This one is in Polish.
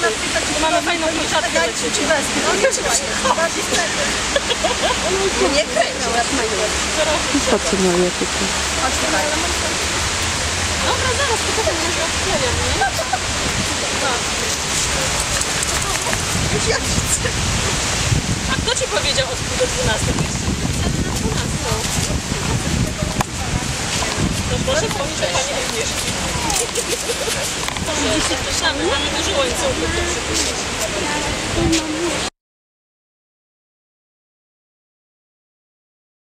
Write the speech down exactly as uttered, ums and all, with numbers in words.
Tu mamy fajną kurczatkę dla Ciebie. Nie kręci. Po co moje tutaj? Dobra, zaraz, poczekaj, może odklejam, nie? A kto Ci powiedział od pół do dwunastej? No proszę wspomnieć, że Pani Agnieszki. Proszę, zapraszamy, mamy dużo łańcuchów do przypuszczenia.